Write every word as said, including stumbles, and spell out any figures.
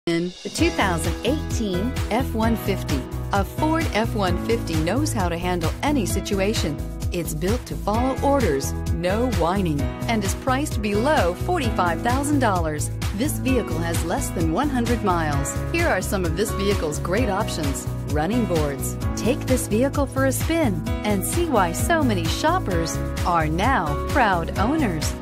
In the two thousand eighteen F one fifty. A Ford F one fifty knows how to handle any situation. It's built to follow orders, no whining, and is priced below forty-five thousand dollars. This vehicle has less than one hundred miles. Here are some of this vehicle's great options: running boards. Take this vehicle for a spin and see why so many shoppers are now proud owners.